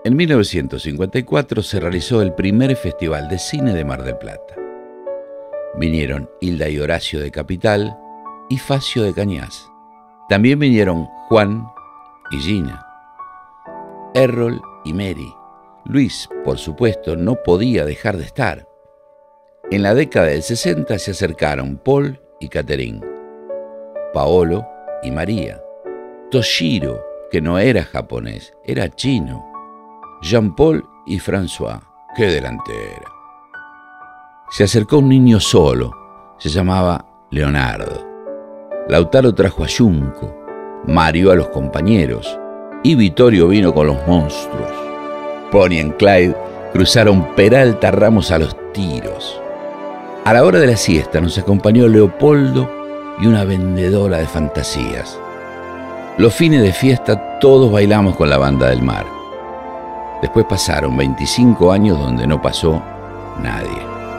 En 1954 se realizó el primer Festival de Cine de Mar del Plata. Vinieron Hilda y Horacio de Capital y Facio de Cañas. También vinieron Juan y Gina, Errol y Mary. Luis, por supuesto, no podía dejar de estar. En la década del 60 se acercaron Paul y Catherine, Paolo y María, Toshiro, que no era japonés, era chino, Jean-Paul y François, qué delantera. Se acercó un niño solo, se llamaba Leonardo. Lautaro trajo a Junco, Mario a los compañeros y Vittorio vino con los monstruos. Bonnie y Clyde cruzaron Peralta Ramos a los tiros. A la hora de la siesta nos acompañó Leopoldo y una vendedora de fantasías. Los fines de fiesta todos bailamos con la Banda del Mar. Después pasaron 25 años donde no pasó nadie.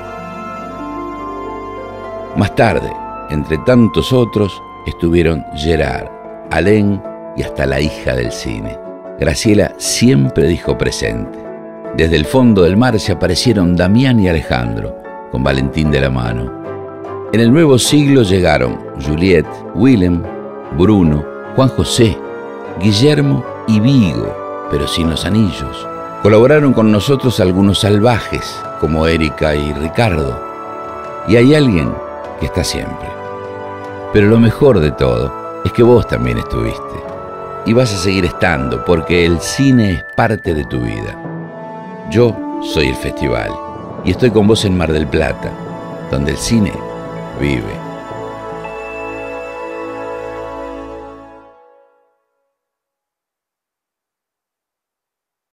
Más tarde, entre tantos otros, estuvieron Gerard, Alain y hasta la hija del cine. Graciela siempre dijo presente. Desde el fondo del mar se aparecieron Damián y Alejandro, con Valentín de la mano. En el nuevo siglo llegaron Juliette, Willem, Bruno, Juan José, Guillermo y Vigo, pero sin los anillos. Colaboraron con nosotros algunos salvajes, como Erika y Ricardo. Y hay alguien que está siempre. Pero lo mejor de todo es que vos también estuviste. Y vas a seguir estando, porque el cine es parte de tu vida. Yo soy el festival y estoy con vos en Mar del Plata, donde el cine vive.